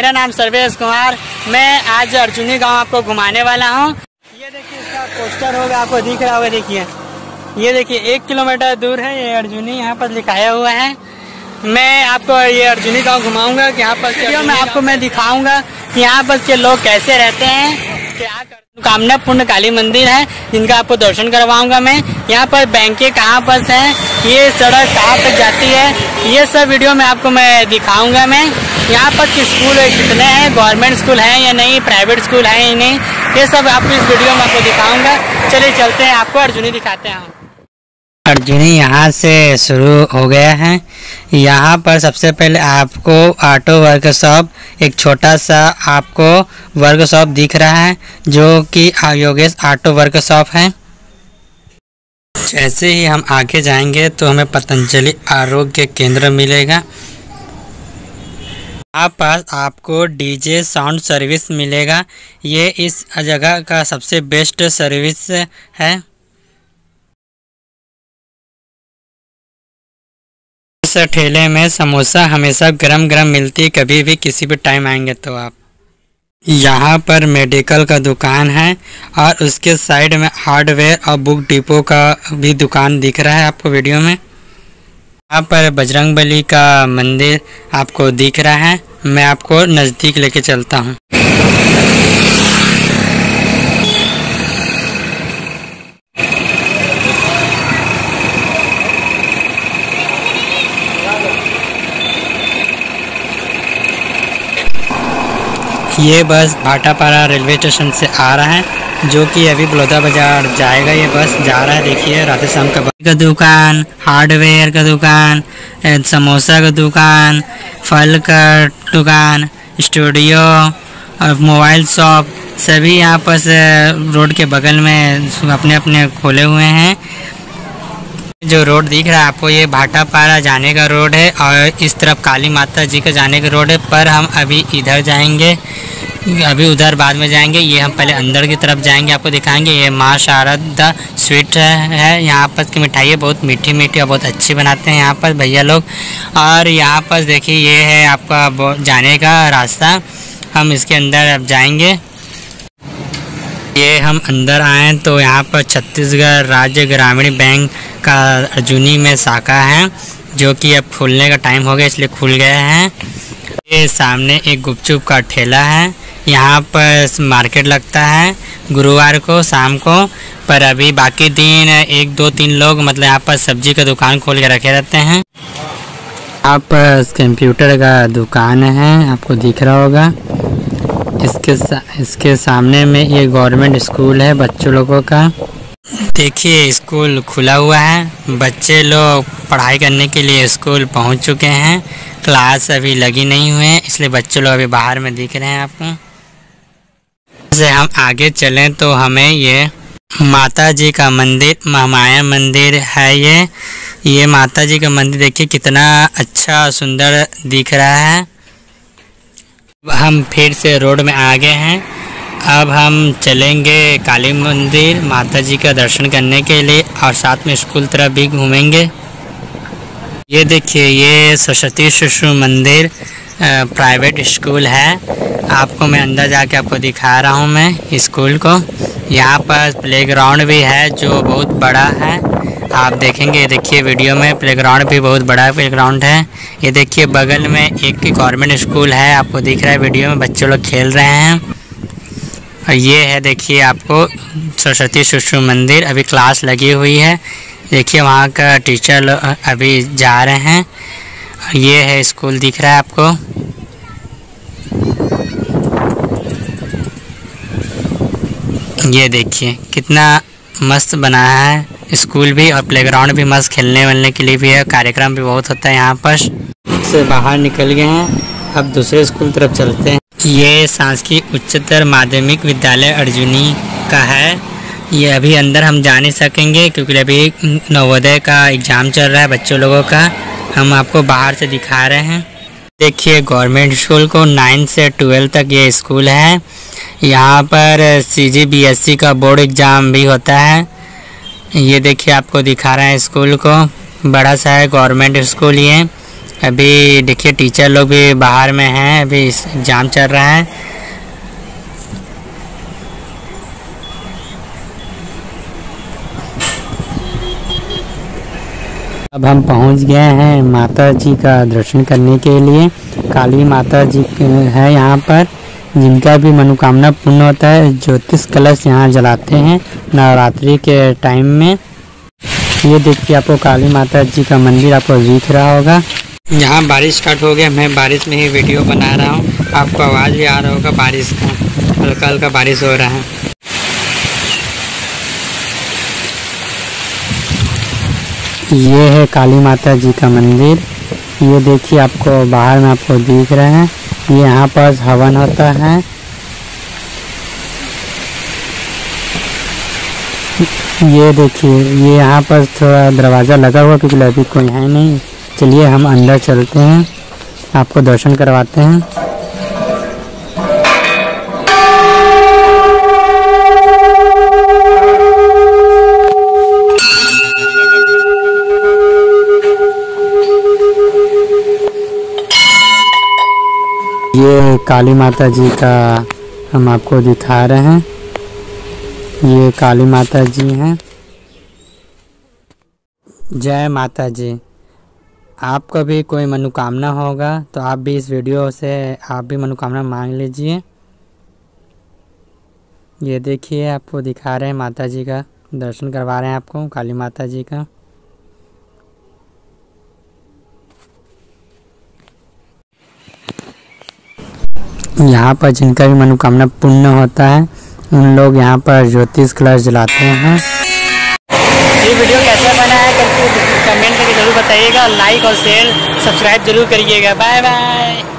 मेरा नाम सर्वेश कुमार। मैं आज अर्जुनी गांव आपको घुमाने वाला हूं। ये देखिए इसका पोस्टर होगा, आपको दिख रहा होगा। देखिए ये देखिए 1 किलोमीटर दूर है ये अर्जुनी, यहाँ पर लिखाया हुआ है। मैं आपको ये अर्जुनी गांव घुमाऊंगा कि यहाँ पर वीडियो में आपको मैं दिखाऊंगा कि यहाँ पर के लोग कैसे रहते हैं, क्या कामना पूर्ण काली मंदिर है जिनका आपको दर्शन करवाऊंगा मैं। यहाँ पर बैंकें कहाँ पर हैं, ये सड़क कहाँ तक जाती है, ये सब वीडियो में आपको मैं दिखाऊंगा मैं। यहाँ पर के स्कूल कितने हैं, गवर्नमेंट स्कूल हैं या नहीं, प्राइवेट स्कूल हैं या नहीं, ये सब आपको इस वीडियो में आपको दिखाऊंगा। चलिए चलते हैं, आपको अर्जुनी दिखाते हैं। अर्जुनी यहाँ से शुरू हो गया है। यहाँ पर सबसे पहले आपको ऑटो वर्कशॉप, एक छोटा सा आपको वर्कशॉप दिख रहा है जो कि योगेश ऑटो वर्कशॉप है। जैसे ही हम आगे जाएंगे तो हमें पतंजलि आरोग्य केंद्र मिलेगा। यहाँ पर आपको डीजे साउंड सर्विस मिलेगा। ये इस जगह का सबसे बेस्ट सर्विस है। इस ठेले में समोसा हमेशा गरम गरम मिलती है, कभी भी किसी भी टाइम आएंगे तो आप। यहाँ पर मेडिकल का दुकान है और उसके साइड में हार्डवेयर और बुक डिपो का भी दुकान दिख रहा है आपको वीडियो में। यहाँ पर बजरंगबली का मंदिर आपको दिख रहा है। मैं आपको नज़दीक लेके चलता हूँ। ये बस भाटापारा रेलवे स्टेशन से आ रहा है जो कि अभी बलौदा बाजार जाएगा। ये बस जा रहा है। देखिए राधे श्याम का दुकान, हार्डवेयर का दुकान, समोसा का दुकान, फल का दुकान, स्टूडियो और मोबाइल शॉप सभी यहाँ पर रोड के बगल में अपने अपने खोले हुए हैं। जो रोड दिख रहा है आपको ये भाटापारा जाने का रोड है और इस तरफ काली माता जी का जाने का रोड है। पर हम अभी इधर जाएंगे, अभी उधर बाद में जाएंगे। ये हम पहले अंदर की तरफ जाएंगे, आपको दिखाएंगे। ये माँ शारदा स्वीट है। यहाँ पर की मिठाइयाँ बहुत मीठी मीठी और बहुत अच्छी बनाते हैं यहाँ पर भैया लोग। और यहाँ पर देखिए ये है आपका जाने का रास्ता। हम इसके अंदर अब जाएंगे। ये हम अंदर आए तो यहाँ पर छत्तीसगढ़ राज्य ग्रामीण बैंक का अर्जुनी में शाखा है जो कि अब खुलने का टाइम हो गया इसलिए खुल गए हैं। ये सामने एक गुपचुप का ठेला है। यहाँ पर मार्केट लगता है गुरुवार को शाम को, पर अभी बाकी दिन 1 2 3 लोग मतलब यहाँ पर सब्जी का दुकान खोल के रखे रहते हैं। यहाँ पर कंप्यूटर का दुकान है, आपको दिख रहा होगा। इसके सामने में ये गवर्नमेंट स्कूल है बच्चों लोगों का। देखिए स्कूल खुला हुआ है, बच्चे लोग पढ़ाई करने के लिए स्कूल पहुंच चुके हैं। क्लास अभी लगी नहीं हुई है इसलिए बच्चे लोग अभी बाहर में दिख रहे हैं आपको। से हम आगे चलें तो हमें ये माता जी का मंदिर, महामाया मंदिर है। ये माता जी का मंदिर देखिए कितना अच्छा सुंदर दिख रहा है। हम फिर से रोड में आ गए हैं। अब हम चलेंगे काली मंदिर माता जी का दर्शन करने के लिए और साथ में स्कूल तरफ भी घूमेंगे। ये देखिए ये सरस्वती शिशु मंदिर प्राइवेट स्कूल है। आपको मैं अंदर जाके आपको दिखा रहा हूँ मैं स्कूल को। यहाँ पर प्लेग्राउंड भी है जो बहुत बड़ा है, आप देखेंगे। देखिए वीडियो में प्लेग्राउंड भी बहुत बड़ा प्लेग्राउंड है। ये देखिए बगल में एक गवर्नमेंट स्कूल है, आपको दिख रहा है वीडियो में, बच्चे लोग खेल रहे हैं। और ये है देखिए आपको सरस्वती शिशु मंदिर, अभी क्लास लगी हुई है। देखिए वहाँ का टीचर अभी जा रहे हैं। ये है स्कूल दिख रहा है आपको। ये देखिए कितना मस्त बनाया है स्कूल भी, और प्लेग्राउंड भी मस्त, खेलने वलने के लिए भी है। कार्यक्रम भी बहुत होता है यहाँ पर। से बाहर निकल गए हैं, अब दूसरे स्कूल तरफ चलते हैं। ये शासकीय उच्चतर माध्यमिक विद्यालय अर्जुनी का है। ये अभी अंदर हम जा नहीं सकेंगे क्योंकि अभी नवोदय का एग्ज़ाम चल रहा है बच्चों लोगों का। हम आपको बाहर से दिखा रहे हैं। देखिए गवर्नमेंट स्कूल को 9 से 12 तक ये स्कूल है। यहाँ पर CGBSE का बोर्ड एग्ज़ाम भी होता है। ये देखिए आपको दिखा रहे हैं स्कूल को, बड़ा सा है गवर्नमेंट स्कूल। अभी देखिए टीचर लोग भी बाहर में हैं, अभी एग्ज़ाम चल रहा है। अब हम पहुंच गए हैं माता जी का दर्शन करने के लिए। काली माता जी है यहाँ पर, जिनका भी मनोकामना पूर्ण होता है। ज्योतिष कलश यहाँ जलाते हैं नवरात्रि के टाइम में। ये देखिए आपको काली माता जी का मंदिर आपको दिख रहा होगा। यहाँ बारिश स्टार्ट हो गया, मैं बारिश में ही वीडियो बना रहा हूँ। आपको आवाज़ भी आ रहा होगा बारिश का, हल्का हल्का बारिश हो रहा है। ये है काली माता जी का मंदिर। ये देखिए आपको बाहर में आपको दिख रहा है। ये यहाँ पर हवन होता है। ये देखिए ये यहाँ पर थोड़ा दरवाज़ा लगा हुआ क्योंकि अभी कोई है नहीं। चलिए हम अंदर चलते हैं, आपको दर्शन करवाते हैं। ये काली माता जी का हम आपको दिखा रहे हैं। ये काली माता जी हैं। जय माता जी। आपको भी कोई मनोकामना होगा तो आप भी इस वीडियो से आप भी मनोकामना मांग लीजिए। ये देखिए आपको दिखा रहे हैं माता जी का दर्शन करवा रहे हैं आपको, काली माता जी का। यहाँ पर जिनका भी मनोकामना पूर्ण होता है उन लोग यहाँ पर ज्योतिष कलश जलाते हैं। ये वीडियो कैसा बना है करके कमेंट करके जरूर बताइएगा। लाइक और शेयर सब्सक्राइब जरूर करिएगा। Bye bye.